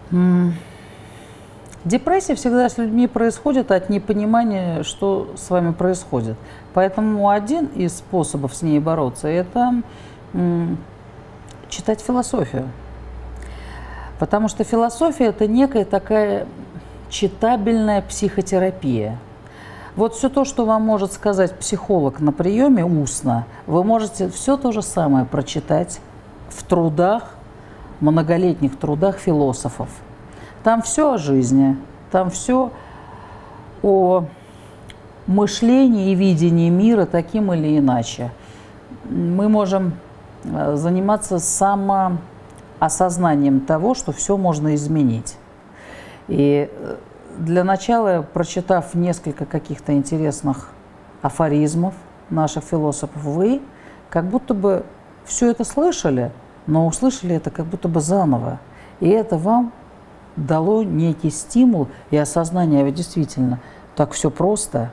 Депрессия всегда с людьми происходит от непонимания, что с вами происходит. Поэтому один из способов с ней бороться – это читать философию. Потому что философия – это некая такая читабельная психотерапия. Вот все то, что вам может сказать психолог на приеме устно, вы можете все то же самое прочитать в трудах, многолетних трудах философов. Там все о жизни, там все о мышлении и видении мира таким или иначе. Мы можем заниматься самоосознанием того, что все можно изменить. И для начала, прочитав несколько каких-то интересных афоризмов наших философов, вы как будто бы все это слышали, но услышали это как будто бы заново. И это вам дало некий стимул и осознание, ведь действительно так все просто.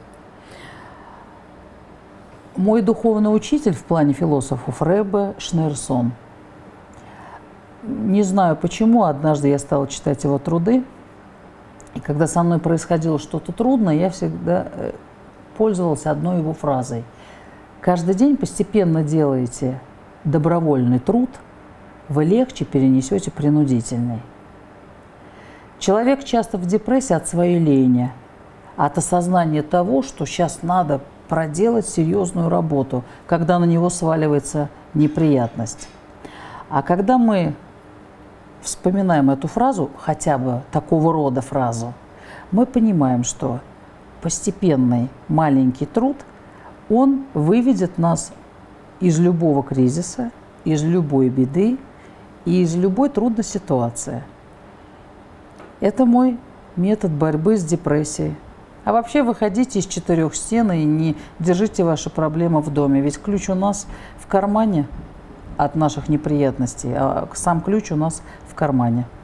Мой духовный учитель в плане философов Реббе Шнейрсон. Не знаю почему, однажды я стала читать его труды, и когда со мной происходило что-то трудное, я всегда пользовалась одной его фразой. Каждый день постепенно делаете добровольный труд, вы легче перенесете принудительный. Человек часто в депрессии от своей лени, от осознания того, что сейчас надо проделать серьезную работу, когда на него сваливается неприятность. А когда мы вспоминаем эту фразу, хотя бы такого рода фразу, мы понимаем, что постепенный маленький труд, он выведет нас из любого кризиса, из любой беды и из любой трудной ситуации. Это мой метод борьбы с депрессией. А вообще выходите из четырех стен и не держите ваши проблемы в доме. Ведь ключ у нас в кармане от наших неприятностей, а сам ключ у нас в кармане.